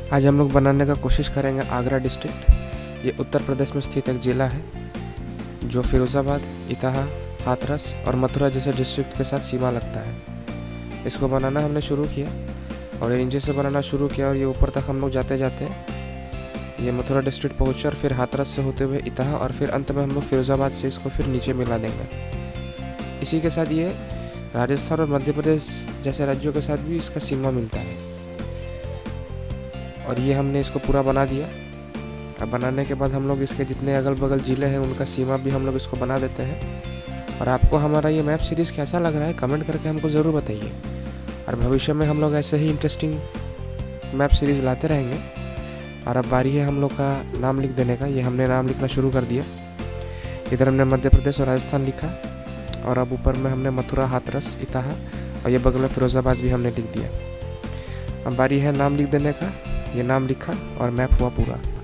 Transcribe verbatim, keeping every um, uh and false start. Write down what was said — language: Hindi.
आज हम लोग बनाने का कोशिश करेंगे आगरा डिस्ट्रिक्ट। ये उत्तर प्रदेश में स्थित एक ज़िला है जो फिरोज़ाबाद, इटाहा, हाथरस और मथुरा जैसे डिस्ट्रिक्ट के साथ सीमा लगता है। इसको बनाना हमने शुरू किया और ये नीचे से बनाना शुरू किया और ये ऊपर तक हम लोग जाते जाते ये मथुरा डिस्ट्रिक्ट पहुँचे और फिर हाथरस से होते हुए इटाहा और फिर अंत में हम लोग फिरोज़ाबाद से इसको फिर नीचे मिला देंगे। इसी के साथ ये राजस्थान और मध्य प्रदेश जैसे राज्यों के साथ भी इसका सीमा मिलता है। और ये हमने इसको पूरा बना दिया। अब बनाने के बाद हम लोग इसके जितने अगल बगल ज़िले हैं उनका सीमा भी हम लोग इसको बना देते हैं। और आपको हमारा ये मैप सीरीज़ कैसा लग रहा है कमेंट करके हमको ज़रूर बताइए। और भविष्य में हम लोग ऐसे ही इंटरेस्टिंग मैप सीरीज़ लाते रहेंगे। और अब बारी है हम लोग का नाम लिख देने का। ये हमने नाम लिखना शुरू कर दिया। इधर हमने मध्य प्रदेश और राजस्थान लिखा और अब ऊपर में हमने मथुरा, हाथरस, इटाहा और ये बगल में फिरोज़ाबाद भी हमने लिख दिया। अब बारी है नाम लिख देने का। ये नाम लिखा और मैप हुआ पूरा।